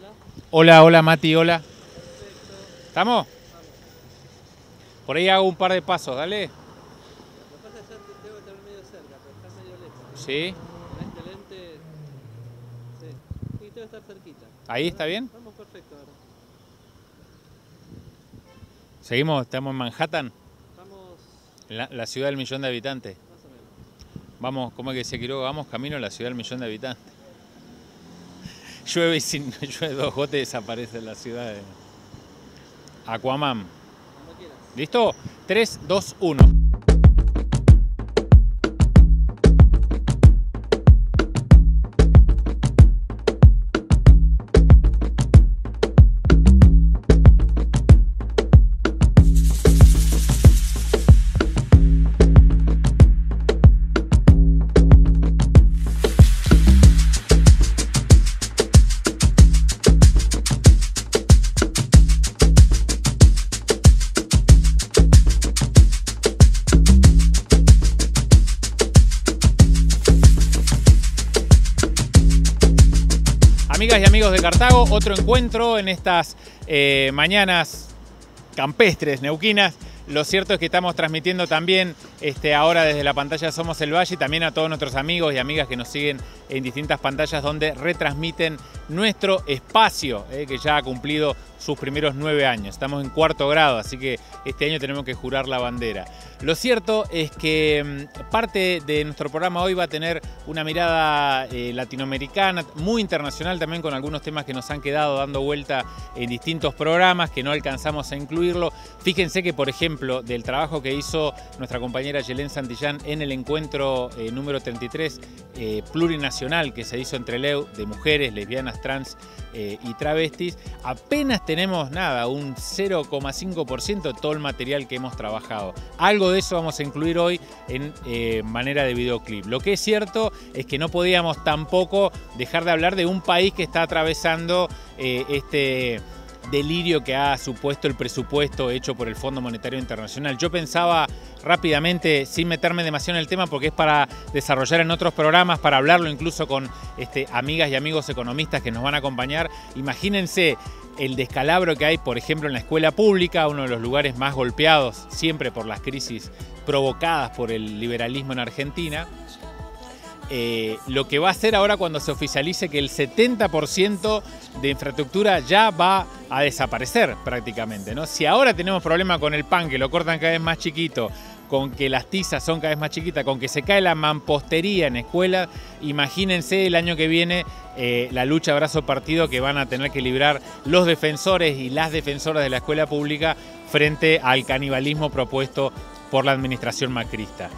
Hola, hola Mati, hola. Perfecto. ¿Estamos? Vamos. Por ahí hago un par de pasos, dale. Lo que pasa es que yo tengo que estar medio cerca, pero estás medio lejos. Sí. Con este lente... Sí. Y tengo que estar cerquita. ¿Ahí está bien? Vamos perfecto ahora. Seguimos, estamos en Manhattan, Estamos la ciudad del millón de habitantes. más o menos. Vamos, ¿cómo es que decía Quiroga? Vamos camino a la ciudad del millón de habitantes. Llueve y sin llueve dos gotes desaparece la ciudad de Aquaman. Cuando quieras. ¿Listo? 3, 2, 1. Amigas y amigos de Cartago, otro encuentro en estas mañanas campestres neuquinas. Lo cierto es que estamos transmitiendo también ahora desde la pantalla Somos el Valle y también a todos nuestros amigos y amigas que nos siguen en distintas pantallas donde retransmiten nuestro espacio, que ya ha cumplido sus primeros 9 años. Estamos en 4º grado, así que este año tenemos que jurar la bandera. Lo cierto es que parte de nuestro programa hoy va a tener una mirada latinoamericana, muy internacional también, con algunos temas que nos han quedado dando vuelta en distintos programas que no alcanzamos a incluirlo. Fíjense que, por ejemplo, del trabajo que hizo nuestra compañera Yelén Santillán en el encuentro número 33 plurinacional que se hizo entre LEU de mujeres, lesbianas, trans y travestis, apenas tenemos nada, un 0,5% de todo el material que hemos trabajado. Algo de eso vamos a incluir hoy en manera de videoclip. Lo que es cierto es que no podíamos tampoco dejar de hablar de un país que está atravesando este delirio que ha supuesto el presupuesto hecho por el Fondo Monetario Internacional. Yo pensaba rápidamente, sin meterme demasiado en el tema, porque es para desarrollar en otros programas, para hablarlo incluso con amigas y amigos economistas que nos van a acompañar. Imagínense el descalabro que hay, por ejemplo, en la escuela pública, uno de los lugares más golpeados siempre por las crisis provocadas por el liberalismo en Argentina. Lo que va a hacer ahora cuando se oficialice que el 70% de infraestructura ya va a desaparecer prácticamente, ¿no? Si ahora tenemos problemas con el pan, que lo cortan cada vez más chiquito, con que las tizas son cada vez más chiquitas, con que se cae la mampostería en escuelas, imagínense el año que viene la lucha brazo partido que van a tener que librar los defensores y las defensoras de la escuela pública frente al canibalismo propuesto por la administración macrista.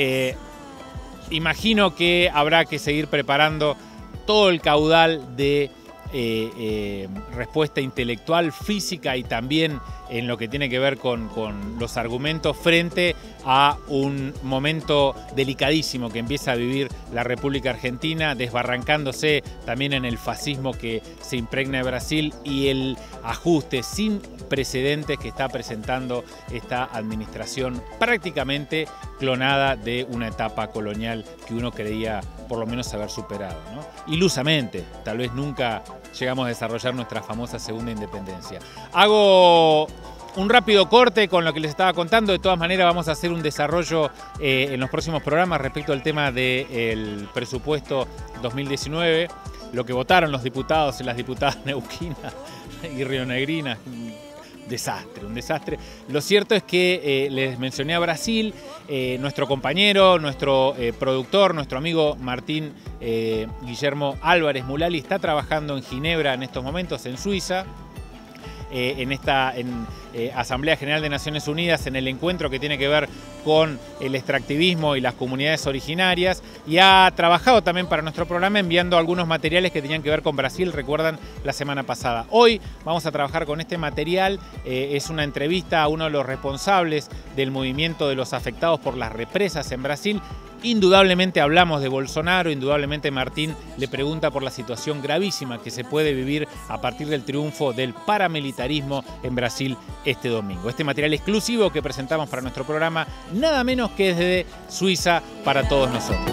Imagino que habrá que seguir preparando todo el caudal de respuesta intelectual, física y también en lo que tiene que ver con los argumentos frente a un momento delicadísimo que empieza a vivir la República Argentina, desbarrancándose también en el fascismo que se impregna de Brasil y el ajuste sin precedentes que está presentando esta administración prácticamente clonada de una etapa colonial que uno creía por lo menos haber superado, ¿no? Ilusamente, tal vez nunca llegamos a desarrollar nuestra famosa segunda independencia. Hago un rápido corte con lo que les estaba contando. De todas maneras vamos a hacer un desarrollo en los próximos programas respecto al tema del presupuesto 2019, lo que votaron los diputados y las diputadas neuquinas y rionegrinas. Desastre, un desastre. Lo cierto es que les mencioné a Brasil, nuestro compañero, nuestro productor, nuestro amigo Martín Guillermo Álvarez Mulali está trabajando en Ginebra en estos momentos, en Suiza, en Asamblea General de Naciones Unidas, en el encuentro que tiene que ver con el extractivismo y las comunidades originarias, y ha trabajado también para nuestro programa enviando algunos materiales que tenían que ver con Brasil, recuerdan, la semana pasada. Hoy vamos a trabajar con este material, es una entrevista a uno de los responsables del movimiento de los afectados por las represas en Brasil. Indudablemente hablamos de Bolsonaro, indudablemente Martín le pregunta por la situación gravísima que se puede vivir a partir del triunfo del paramilitarismo en Brasil este domingo. Este material exclusivo que presentamos para nuestro programa, nada menos que desde Suiza para todos nosotros.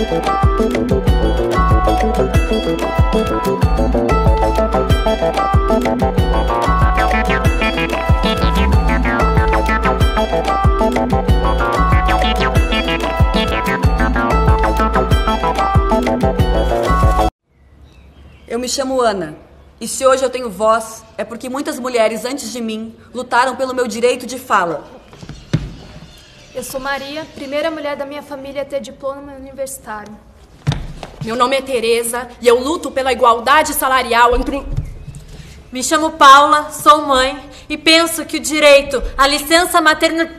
Eu me chamo Ana, e se hoje eu tenho voz, é porque muitas mulheres antes de mim lutaram pelo meu direito de fala. Eu sou Maria, primeira mulher da minha família a ter diploma universitário. Meu nome é Tereza e eu luto pela igualdade salarial entre... Me chamo Paula, sou mãe e penso que o direito à licença maternidade...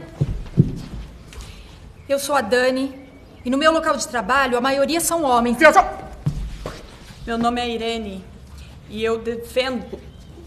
Eu sou a Dani e no meu local de trabalho a maioria são homens. Meu nome é Irene e eu defendo...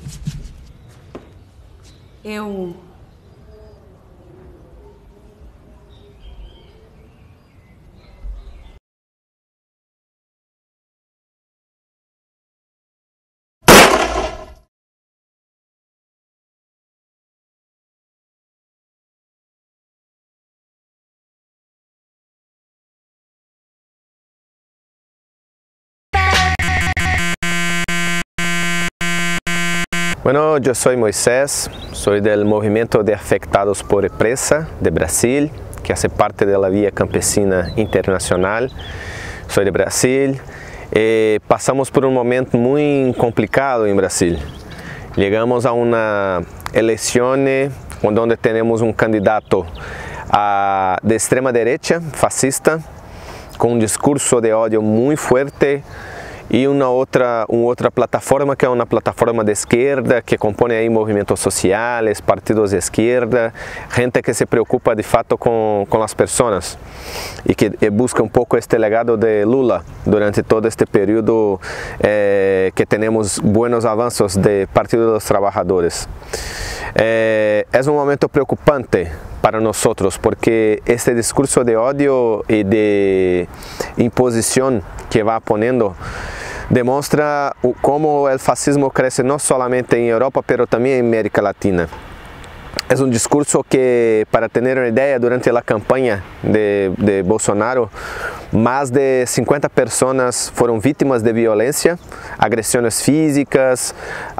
Bueno, yo soy Moisés, soy del Movimiento de Afectados por Represa de Brasil, que hace parte de la Vía Campesina Internacional. Soy de Brasil. Pasamos por un momento muy complicado en Brasil. Llegamos a una elección donde tenemos un candidato de extrema derecha, fascista, con un discurso de odio muy fuerte, e uma outra plataforma que é uma plataforma de esquerda que compõe aí movimentos sociais, partidos de esquerda, gente que se preocupa de fato com as pessoas e que busca um pouco este legado de Lula durante todo este período que temos buenos avanços de Partido dos Trabalhadores. É um momento preocupante para nós porque este discurso de ódio e de imposição que vai ponendo demonstra como o fascismo cresce não somente em Europa, mas também em América Latina. É um discurso que, para ter uma ideia, durante a campanha de Bolsonaro, mais de 50 pessoas foram vítimas de violência, agressões físicas,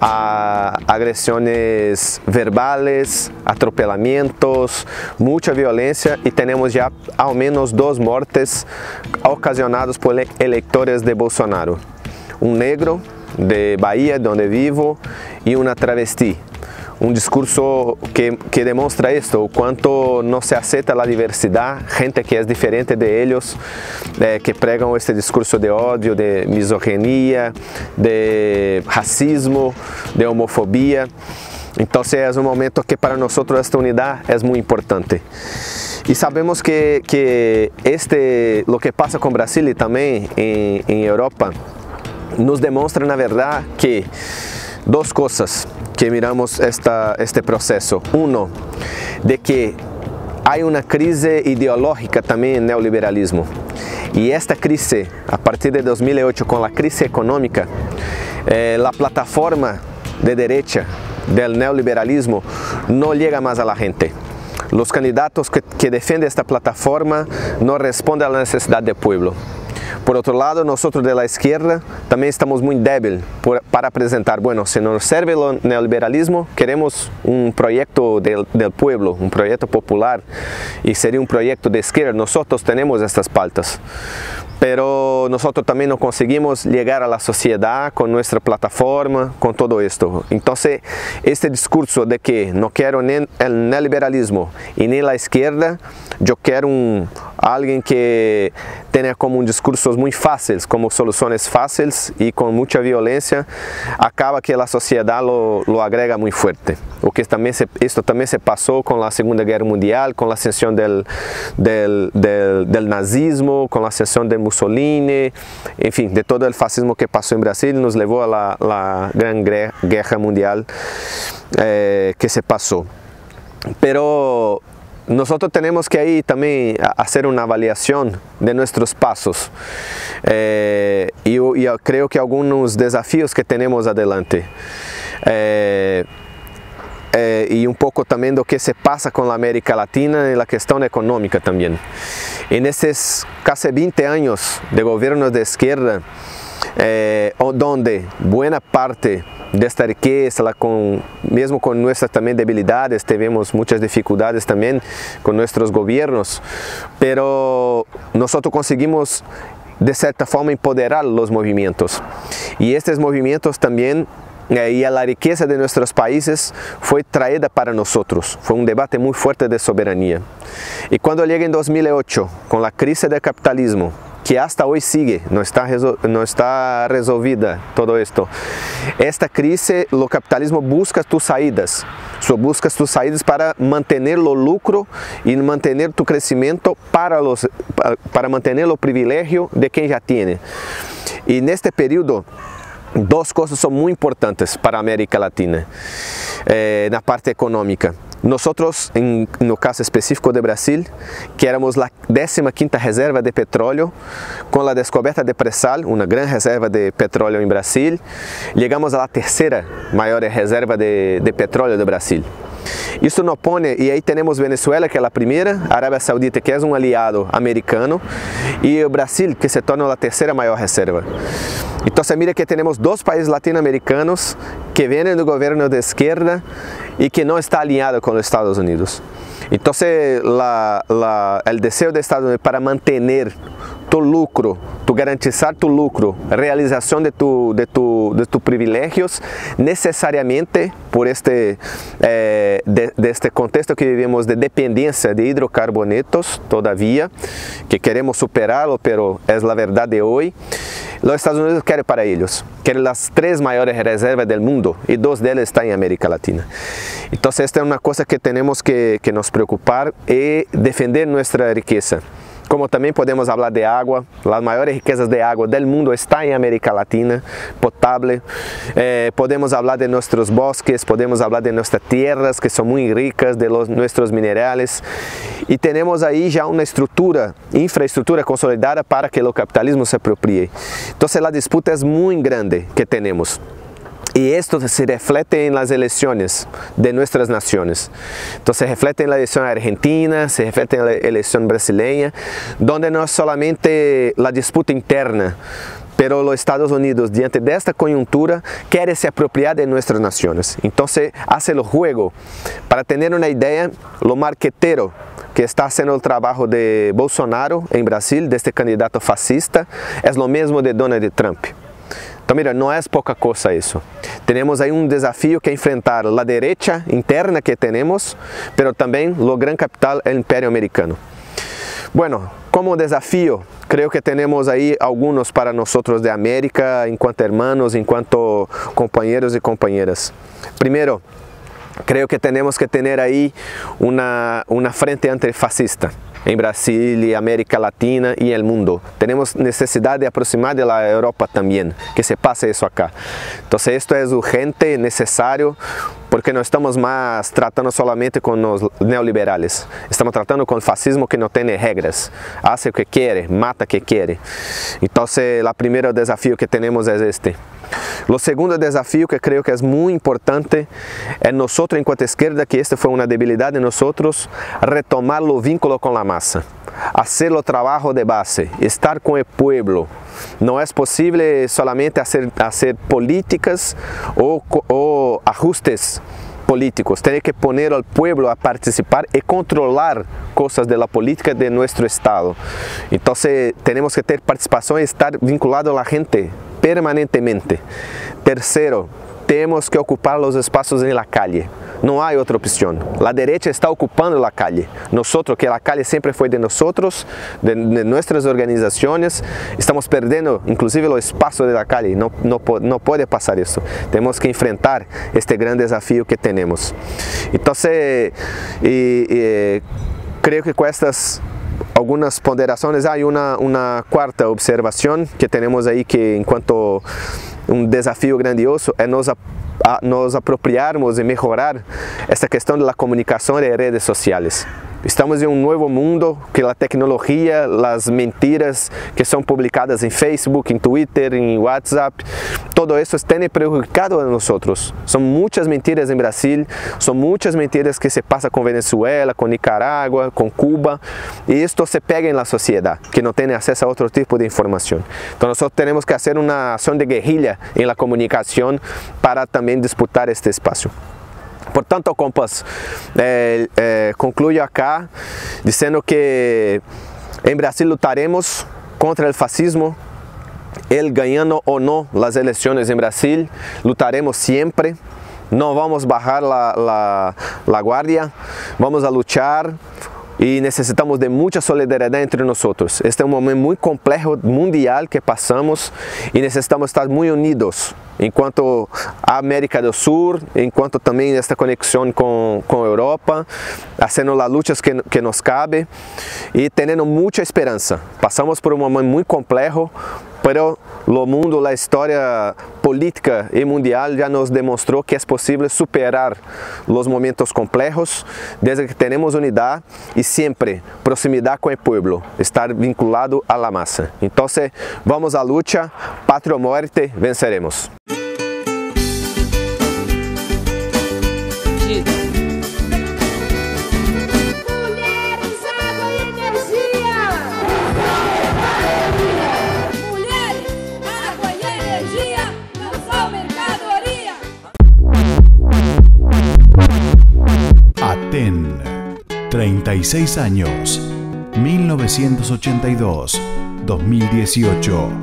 agressões verbais, atropelamentos, muita violência e temos já ao menos 2 mortes ocasionadas por eleitores de Bolsonaro. Um negro de Bahia, onde vivo, e uma travesti. Um discurso que demonstra isto, o quanto não se aceita a diversidade, gente que é diferente de eles, que pregam este discurso de ódio, de misoginia, de racismo, de homofobia. Então é um momento que para nós esta unidade é muito importante. E sabemos que lo que passa com o Brasil e também em Europa nos demonstra na verdade que 2 coisas que miramos este processo. Uno, de que há uma crise ideológica também no neoliberalismo. E esta crise, a partir de 2008, com a crise econômica, a plataforma de direita do neoliberalismo não chega mais à gente. Os candidatos que defendem esta plataforma não respondem à necessidade do povo. Por outro lado, nós da esquerda também estamos muito débeis para apresentar, bueno, se nos serve o neoliberalismo, queremos um projeto do povo, um projeto popular e seria um projeto de esquerda, nós temos estas pautas. Pero nosotros también no conseguimos llegar a la sociedad con nuestra plataforma, con todo esto. Entonces, este discurso de que no quiero ni el neoliberalismo y ni la izquierda, yo quiero alguien que tenha como discursos muito fáceis, como soluções fáceis e com muita violência, acaba que a sociedade lo agrega muito forte. O que isto também se passou com a Segunda Guerra Mundial, com a ascensão del nazismo, com a ascensão de Mussolini, enfim, de todo o fascismo que passou em Brasil, nos levou à Grande Guerra Mundial que se passou. Pero nosotros tenemos que ahí también hacer una avaliación de nuestros pasos y yo creo que algunos desafíos que tenemos adelante. y un poco también lo que se pasa con la América Latina en la cuestión económica también. En estos casi 20 años de gobierno de izquierda, donde buena parte de esta riqueza, mesmo con nuestras también debilidades, tenemos muchas dificultades también con nuestros gobiernos, pero nosotros conseguimos de cierta forma empoderar los movimientos, y estos movimientos también y a la riqueza de nuestros países fue traída para nosotros. Fue un debate muy fuerte de soberanía. Y cuando llega en 2008, con la crisis del capitalismo, que hasta hoy sigue, no está resolvida todo esto. Esta crisis, el capitalismo busca tus saídas. Buscas tus saídas para mantener el lucro y mantener tu crecimiento para mantener el privilegio de quien ya tiene. Y en este periodo, dos cosas son muy importantes para América Latina, en la parte económica. Nosotros, en el caso específico de Brasil, que éramos la 15ª reserva de petróleo, con la descoberta de Presal, una gran reserva de petróleo en Brasil, llegamos a la 3ª mayor reserva de petróleo de Brasil. Isso nos pone, e aí temos Venezuela, que é a primeira, Arábia Saudita, que é um aliado americano, e o Brasil, que se torna a 3ª maior reserva. Então, se mira que temos dos países latino-americanos que vêm do governo de esquerda e que não está alinhado com os Estados Unidos. Então, o desejo dos Estados Unidos para manter tu lucro, tu garantizar tu lucro, realização de tus privilegios, necessariamente por este contexto que vivimos de dependência de hidrocarbonetos, todavia, que queremos superá-lo, pero é a verdade de hoje. Os Estados Unidos querem para eles, querem as 3 maiores reservas do mundo e 2 delas estão em América Latina. Então, esta é uma coisa que temos que nos preocupar e defender nossa riqueza. Como também podemos falar de água, as maiores riquezas de água do mundo estão em América Latina, potável. Podemos falar de nossos bosques, podemos falar de nossas terras, que são muito ricas, de nossos minerais. E temos aí já uma infraestrutura consolidada para que o capitalismo se aproprie. Então, a disputa é muito grande que temos. Y esto se refleja en las elecciones de nuestras naciones. Entonces se refleja en la elección argentina, se refleja en la elección brasileña, donde no es solamente la disputa interna, pero los Estados Unidos, diante de esta coyuntura, quiere se apropiar de nuestras naciones. Entonces hace el juego. Para tener una idea, lo marquetero que está haciendo el trabajo de Bolsonaro en Brasil, de este candidato fascista, es lo mismo de Donald Trump. Então, mira, não é pouca coisa isso. Temos aí desafio que é enfrentar a direita interna que temos, mas também o grande capital, o Império Americano. Bueno, como desafio, creio que temos aí alguns para nós de América, enquanto hermanos, enquanto companheiros e companheiras. Primeiro, creio que temos que ter aí uma frente antifascista em Brasil e América Latina e no mundo. Temos necessidade de aproximar da Europa também, que se passe isso acá. Então, isto é urgente, necessário, porque não estamos mais tratando solamente com os neoliberales. Estamos tratando com o fascismo que não tem regras. Hace o que quer, mata o que quer. Então, o primeiro desafio que temos é este. O segundo desafio que creio que é muito importante é nós, enquanto esquerda, que esta foi uma debilidade de nós, retomar o vínculo com a massa, fazer o trabalho de base, estar com o povo. Não é possível solamente fazer políticas ou ajustes políticos. Tem que poner ao povo a participar e controlar coisas da política de nosso estado. Então, temos que ter participação e estar vinculado à gente permanentemente. Terceiro, temos que ocupar os espaços na calle. Não há outra opção. A direita está ocupando a calle. Nós, que a calle sempre foi de nós, de nossas organizações, estamos perdendo, inclusive, o espaço da calle. Não pode passar isso. Temos que enfrentar este grande desafio que temos. Então, creio que com estas algumas ponderações, há uma quarta observação que temos aí, que enquanto desafio grandioso é nos apropriarmos e melhorar esta questão da comunicação e redes sociais. Estamos em um novo mundo que a tecnologia, as mentiras que são publicadas em Facebook, em Twitter, em WhatsApp, todo isso tem prejudicado a nós. São muitas mentiras em Brasil, são muitas mentiras que se passa com Venezuela, com Nicarágua, com Cuba, e isto se pega na sociedade, que não tem acesso a outro tipo de informação. Então nós temos que fazer uma ação de guerrilha na comunicação para também disputar este espaço. Portanto, compas, concluyo acá dizendo que em Brasil lutaremos contra o fascismo, ele ganhando ou não as eleições em Brasil, lutaremos sempre, não vamos bajar la guardia, vamos a luchar. E necessitamos de muita solidariedade entre nós. Este é um momento muito complexo mundial que passamos e necessitamos estar muito unidos, enquanto a América do Sul, enquanto também esta conexão com a Europa, fazendo as lutas que nos cabe e tendo muita esperança. Passamos por um momento muito complexo, pero o mundo, a história política e mundial já nos demonstrou que é possível superar os momentos complexos desde que temos unidade e sempre proximidade com o povo, estar vinculado à la massa. Então, vamos à luta, pátria ou morte, venceremos. Aten, 36 años, 1982-2018.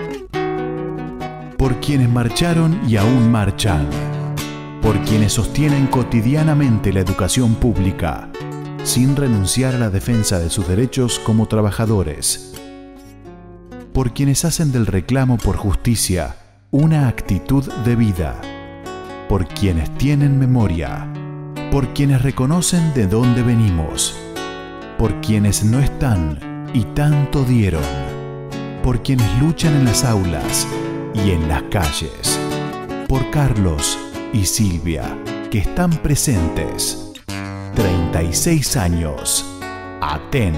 Por quienes marcharon y aún marchan. Por quienes sostienen cotidianamente la educación pública, sin renunciar a la defensa de sus derechos como trabajadores. Por quienes hacen del reclamo por justicia una actitud de vida. Por quienes tienen memoria. Por quienes reconocen de dónde venimos, por quienes no están y tanto dieron, por quienes luchan en las aulas y en las calles, por Carlos y Silvia, que están presentes. 36 años. Aten.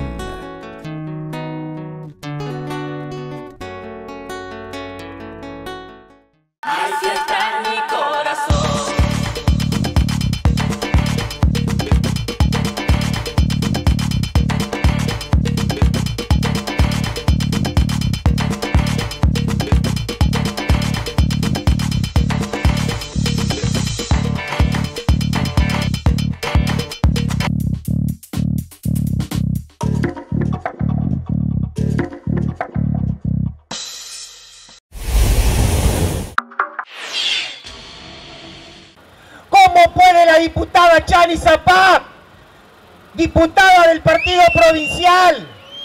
¿Cómo puede la diputada Chani Zapag, diputada del partido provincial,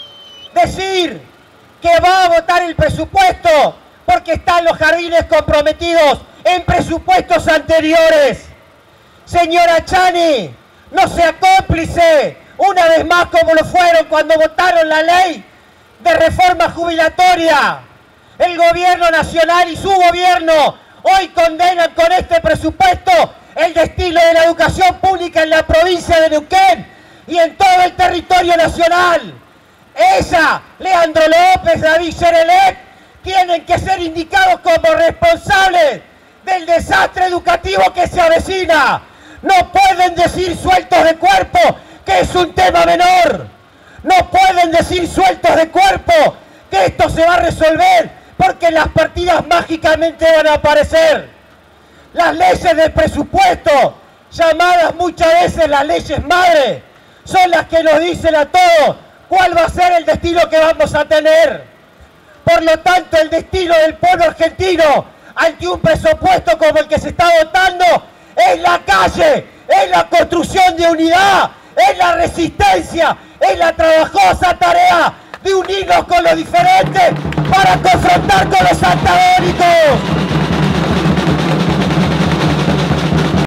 decir que va a votar el presupuesto porque están los jardines comprometidos en presupuestos anteriores? Señora Chani, no sea cómplice una vez más como lo fueron cuando votaron la ley de reforma jubilatoria. El gobierno nacional y su gobierno hoy condenan con este presupuesto el destino de la educación pública en la provincia de Neuquén y en todo el territorio nacional. Ella, Leandro López, David Yerelet, tienen que ser indicados como responsables del desastre educativo que se avecina. No pueden decir sueltos de cuerpo que es un tema menor. No pueden decir sueltos de cuerpo que esto se va a resolver porque las partidas mágicamente van a aparecer. Las leyes del presupuesto, llamadas muchas veces las leyes madre, son las que nos dicen a todos cuál va a ser el destino que vamos a tener. Por lo tanto, el destino del pueblo argentino ante un presupuesto como el que se está votando es la calle, es la construcción de unidad, es la resistencia, es la trabajosa tarea de unirnos con los diferentes para confrontar con los antagónicos.